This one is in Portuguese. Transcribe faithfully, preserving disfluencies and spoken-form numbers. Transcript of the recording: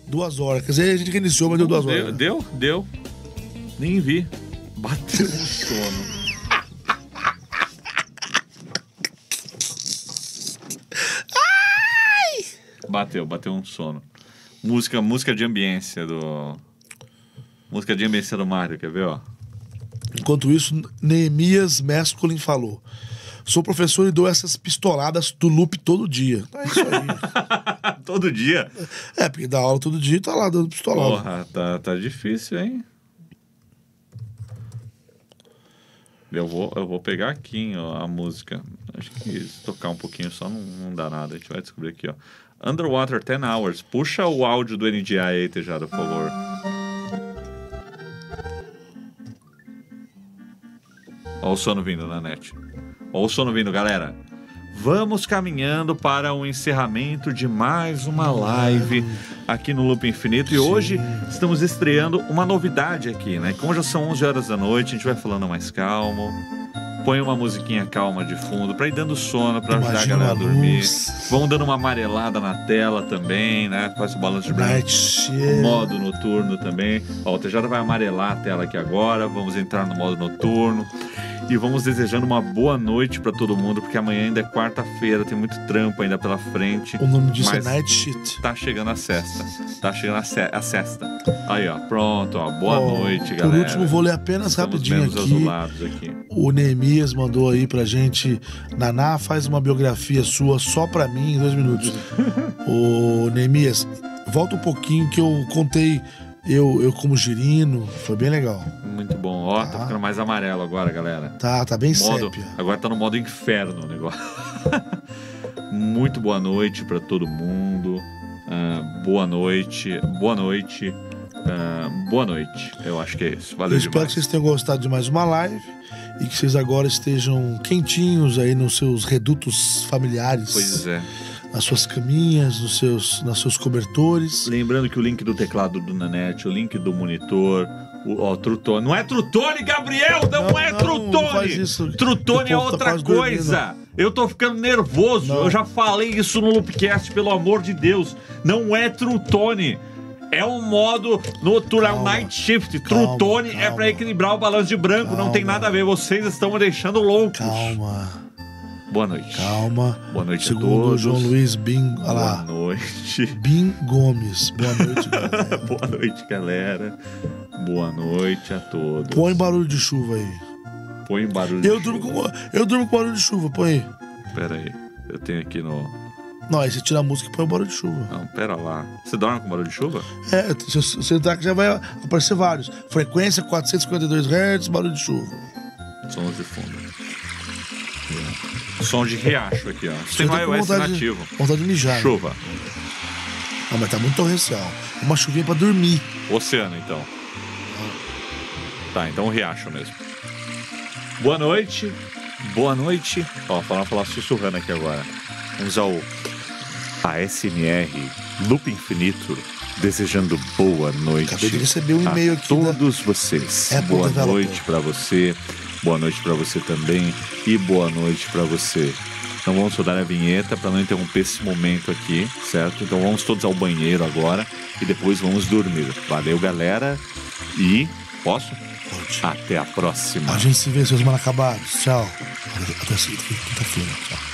Duas horas. Quer dizer, a gente reiniciou, mas deu duas deu, horas. Deu, deu. Nem vi. Bateu um sono. Ai! Bateu, bateu um sono. Música, música de ambiência do... Música de ambiência do Mário, quer ver, ó? Enquanto isso, Neemias Mescolin falou: sou professor e dou essas pistoladas do loop todo dia. É isso aí. Todo dia? É, porque dá aula todo dia e tá lá dando pistolada. Porra, tá, tá difícil, hein? Eu vou, eu vou pegar aqui, hein, ó, a música. Acho que se tocar um pouquinho só não, não dá nada. A gente vai descobrir aqui, ó. Underwater ten hours. Puxa o áudio do N J I aí, Tejada, por favor. Olha o sono vindo na net. Olha o sono vindo, galera. Vamos caminhando para o encerramento de mais uma live aqui no Loop Infinito. E Sim. hoje estamos estreando uma novidade aqui, né? Como já são onze horas da noite, a gente vai falando mais calmo. Põe uma musiquinha calma de fundo para ir dando sono, para ajudar a galera a dormir. Vão dando uma amarelada na tela também, né? Faz o balanço de branco. Modo noturno também. Ó, o Tejada vai amarelar a tela aqui agora. Vamos entrar no modo noturno. E vamos desejando uma boa noite pra todo mundo, porque amanhã ainda é quarta-feira, tem muito trampo ainda pela frente. O nome disso é Night Shit. Tá chegando a sexta. Tá chegando a, se a sexta. Aí, ó, pronto, ó. Boa oh, noite, galera. Por último, vou ler apenas Estamos rapidinho aqui. Azulados aqui. O Neemias mandou aí pra gente: Naná, faz uma biografia sua só pra mim em dois minutos. Ô, Neemias, volta um pouquinho que eu contei. Eu, eu como girino, foi bem legal. Muito bom. Ó, tá, tá ficando mais amarelo agora, galera. Tá, tá bem modo, sépia. Agora tá no modo inferno o negócio. Muito boa noite pra todo mundo. Uh, boa noite. Boa noite. Uh, boa noite. Eu acho que é isso. Valeu Eu demais. espero que vocês tenham gostado de mais uma live e que vocês agora estejam quentinhos aí nos seus redutos familiares. Pois é. Nas suas caminhas, nos seus, nos seus cobertores. Lembrando que o link do teclado do Nanete, o link do monitor, o ó, Trutone. Não é Trutone, Gabriel! Não, não é não, Trutone! Não faz isso. Trutone é outra tá coisa! Dormindo. Eu tô ficando nervoso. Não. Eu já falei isso no Loopcast, pelo amor de Deus. Não é Trutone. É um modo noturno, um night shift. Calma, Trutone calma. É pra equilibrar o balanço de branco. Calma. Não tem nada a ver. Vocês estão me deixando loucos. Calma. Boa noite. Calma. Boa noite Segundo a todos. o João Luiz Bim... Olha lá. Boa noite. Bim Gomes. Boa noite, galera. Boa noite, galera. Boa noite a todos. Põe barulho de chuva aí. Põe barulho eu de durmo chuva. Com, eu durmo com barulho de chuva, põe aí. Pera aí. Eu tenho aqui no... Não, aí você tira a música e põe o barulho de chuva. Não, pera lá. Você dorme com barulho de chuva? É, se você entrar que já vai aparecer vários. Frequência quatrocentos e cinquenta e dois hertz, barulho de chuva. Sons de fundo. Som de riacho aqui, ó. Você tem no iOS nativo. De, vontade de mijar. Chuva. Não, mas tá muito torrencial. Uma chuvinha pra dormir. Oceano, então. Tá, então o riacho mesmo. Boa noite. Boa noite. Ó, falar falar sussurrando aqui agora. Vamos ao A S M R Loop Infinito, desejando boa noite. Acabei de receber um e-mail aqui. Todos da... vocês. É boa noite pra você. Boa noite pra você também. E boa noite pra você. Então vamos rodar a vinheta para não interromper esse momento aqui, certo? Então vamos todos ao banheiro agora e depois vamos dormir. Valeu, galera. E... Posso? Pode. Até a próxima. A gente se vê, seus mal acabados. Tchau. Até quinta-feira. Tchau.